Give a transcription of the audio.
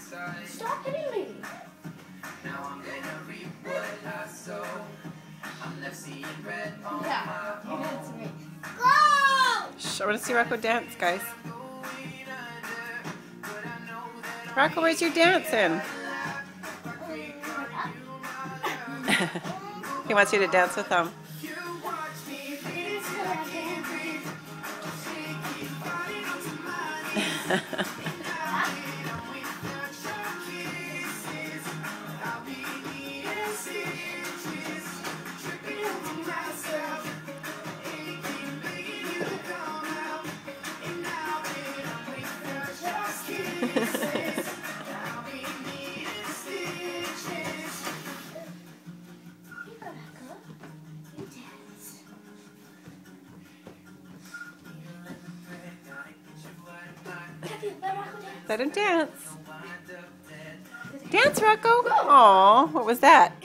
Stop hitting me. Now I'm gonna reap what I sow. I'm left seeing red on Yeah, my you own. did it to me. Shh, I want to see Rocco dance, guys. Rocco, where's your dancing? He wants you to dance with him. Let him dance. Dance, Rocco. Aw, what was that?